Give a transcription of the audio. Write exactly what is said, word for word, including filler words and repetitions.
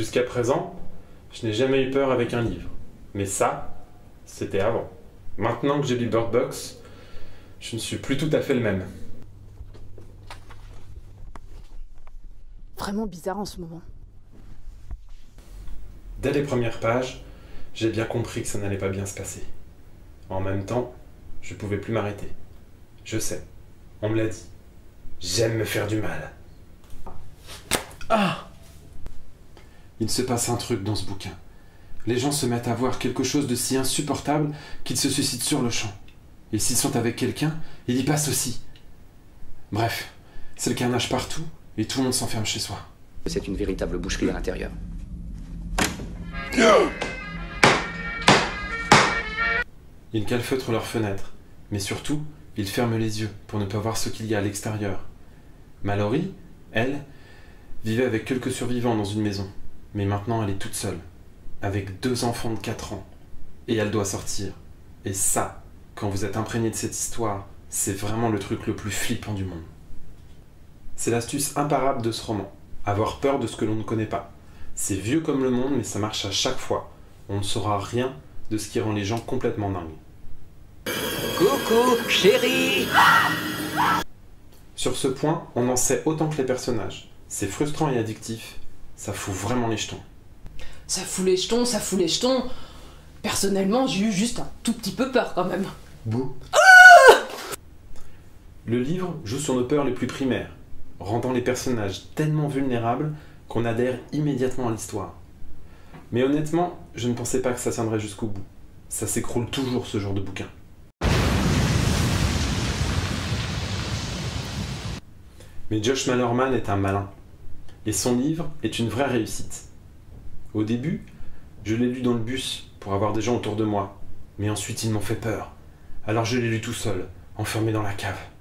Jusqu'à présent, je n'ai jamais eu peur avec un livre. Mais ça, c'était avant. Maintenant que j'ai lu Bird Box, je ne suis plus tout à fait le même. Vraiment bizarre en ce moment. Dès les premières pages, j'ai bien compris que ça n'allait pas bien se passer. En même temps, je pouvais plus m'arrêter. Je sais, on me l'a dit. J'aime me faire du mal. Ah! Il se passe un truc dans ce bouquin. Les gens se mettent à voir quelque chose de si insupportable qu'ils se suicident sur le champ. Et s'ils sont avec quelqu'un, ils y passent aussi. Bref, c'est le carnage partout et tout le monde s'enferme chez soi. C'est une véritable boucherie à l'intérieur. Ils calfeutrent leurs fenêtres, mais surtout, ils ferment les yeux pour ne pas voir ce qu'il y a à l'extérieur. Mallory, elle, vivait avec quelques survivants dans une maison, mais maintenant elle est toute seule, avec deux enfants de quatre ans, et elle doit sortir. Et ça, quand vous êtes imprégné de cette histoire, c'est vraiment le truc le plus flippant du monde. C'est l'astuce imparable de ce roman, avoir peur de ce que l'on ne connaît pas. C'est vieux comme le monde, mais ça marche à chaque fois. On ne saura rien de ce qui rend les gens complètement dingues. Coucou, chérie! Sur ce point, on en sait autant que les personnages. C'est frustrant et addictif, ça fout vraiment les jetons. Ça fout les jetons, ça fout les jetons. Personnellement, j'ai eu juste un tout petit peu peur quand même. Bouh. Le livre joue sur nos peurs les plus primaires, rendant les personnages tellement vulnérables qu'on adhère immédiatement à l'histoire. Mais honnêtement, je ne pensais pas que ça tiendrait jusqu'au bout. Ça s'écroule toujours, ce genre de bouquin. Mais Josh Malerman est un malin. Et son livre est une vraie réussite. Au début, je l'ai lu dans le bus pour avoir des gens autour de moi. Mais ensuite, ils m'ont fait peur. Alors je l'ai lu tout seul, enfermé dans la cave.